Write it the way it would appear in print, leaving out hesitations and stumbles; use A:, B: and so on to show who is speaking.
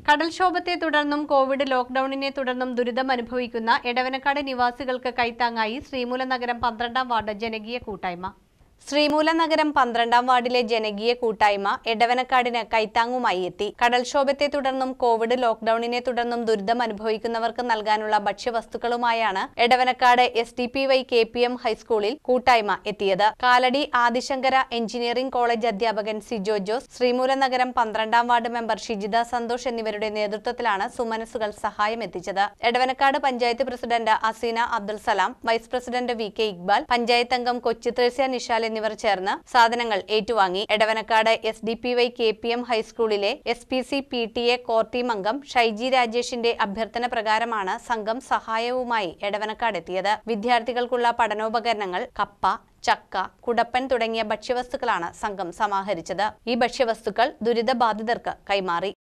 A: കടൽക്ഷോഭത്തെ തുടർന്നും കോവിഡ് ലോക്ക്ഡൌണിനെ തുടർന്നും ദുരിതമനുഭവിക്കുന്ന എടവനക്കാട് നിവാസികൾക്ക് കൈത്താങ്ങായി ശ്രീമൂലനഗരം 12ാം വാർഡ് ജനകീയ കൂട്ടായ്മ. ശ്രീമൂലനഗരം 12ാം വാർഡിലെ ജനകീയ കൂട്ടായ്മ എടവനക്കാടിന് കൈത്താങ്ങുമായി എത്തി. കടൽക്ഷോഭത്തെ തുടർന്നും കോവിഡ് ലോക്ക്ഡൌണിനെ തുടർന്നും ദുരിതമനുഭവിക്കുന്നവർക്ക് നൽകാനുള്ള ഭക്ഷ്യവസ്തുക്കളുമായാണ് എടവനക്കാട് SDPY KPM ഹൈസ്കൂളിൽ കൂട്ടായ്മ എത്തിയത്. കാലടി ആദിശങ്കര എഞ്ചിനീയറിംഗ് കോളേജ് അധ്യാപകൻ സിജോ ജോസ്, ശ്രീമൂലനഗരം 12ാം വാർഡ് മെമ്പർ ഷിജിത സന്തോഷ് എന്നിവരുടെ നേതൃത്വത്തിലാണ് സുമനസുകൾ സഹായം എത്തിച്ചത്. Edavanakkad panchayat president Aseena Abdul Salam, vice president VK Iqbal, panchayat അംഗം കൊച്ചി ത്രേസ്യ നിഷാൽ എന്നിവർ ചേർന്ന് സാധനങ്ങൾ ഏറ്റുവാങ്ങി. എടവനക്കാട് SDPY KPM ഹൈസ്കൂളിലെ SPC PTA കോർ ടീം അംഗം ഷൈജി രാജേഷിന്റെ അഭ്യർത്ഥന പ്രകാരമാണ് സംഘം സഹായവുമായി എടവനക്കാട് എത്തിയത്. വിദ്യാർത്ഥികൾക്കുള്ള പഠനോപകരണങ്ങൾ, കപ്പ, ചക്ക, കുടപ്പൻ തുടങ്ങിയ ഭക്ഷ്യവസ്തുക്കളാണ് സംഘം സമാഹരിച്ചത്. ഈ ഭക്ഷ്യവസ്തുക്കൾ ദുരിതബാധിതർക്ക് കൈമാറി.